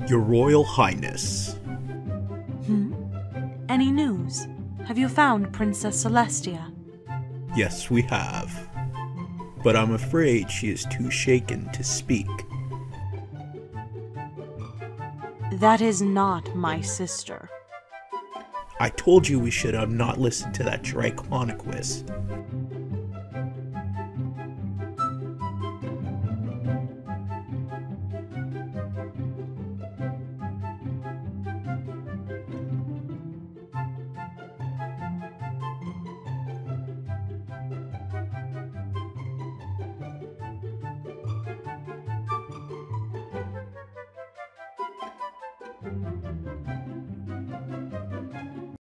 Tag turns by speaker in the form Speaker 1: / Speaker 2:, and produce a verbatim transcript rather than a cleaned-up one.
Speaker 1: Your Royal Highness.
Speaker 2: Hmm? Any news? Have you found Princess Celestia?
Speaker 1: Yes, we have. But I'm afraid she is too shaken to speak.
Speaker 2: That is not my sister.
Speaker 1: I told you we should have not listened to that Draconicus.